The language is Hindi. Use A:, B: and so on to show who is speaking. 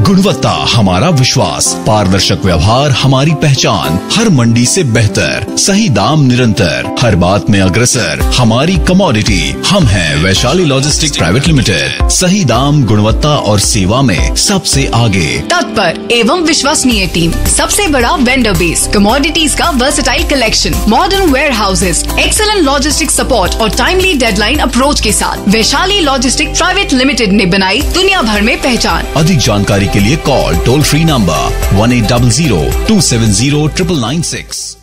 A: गुणवत्ता हमारा विश्वास, पारदर्शक व्यवहार हमारी पहचान, हर मंडी से बेहतर, सही दाम निरंतर, हर बात में अग्रसर, हमारी कमोडिटी। हम हैं वैशाली लॉजिस्टिक प्राइवेट लिमिटेड। सही दाम, गुणवत्ता और सेवा में सबसे आगे।
B: तत्पर एवं विश्वसनीय टीम, सबसे बड़ा वेंडर बेस, कमोडिटीज का versatile collection, modern warehouses, excellent logistic support और टाइमली डेडलाइन अप्रोच के साथ वैशाली लॉजिस्टिक प्राइवेट लिमिटेड ने बनाई दुनिया भर में पहचान।
A: अधिक जानकारी के लिए कॉल टोल फ्री नंबर 1800 270 99996।